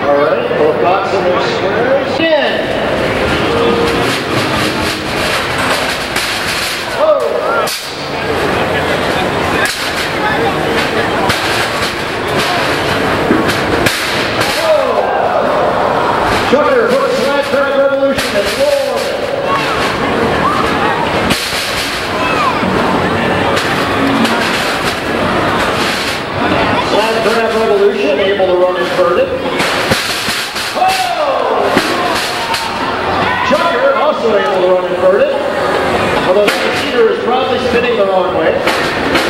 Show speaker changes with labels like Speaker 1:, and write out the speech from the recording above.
Speaker 1: Alright, both box in their squares. Again. Chucker hooks Slab Crab Revolution and floor. Slab Crab Revolution able to run inverted. Oh! Chucker also able to run inverted, although the computer is probably spinning the wrong way.